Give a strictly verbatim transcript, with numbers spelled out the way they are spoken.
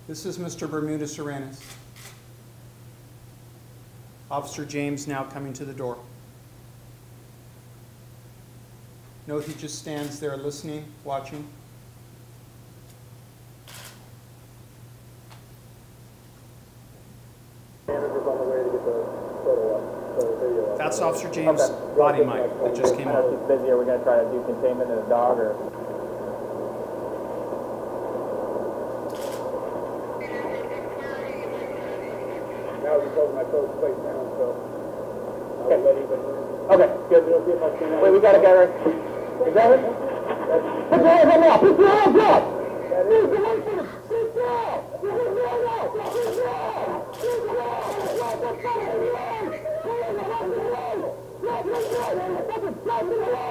This is Mister Bermudez-Arenas. Officer James now coming to the door. Note he just stands there listening, watching. That's Officer James' okay. Body mic that just came up. It's busy. Are we going to try to do containment in a dog or? Now he's holding my clothes plate down, so okay. I'll let him in. Okay, good. Wait, we got to get her. Is that it? Put your hands up! Put your hands up! That is the way for the sit down! Sit down! Sit down!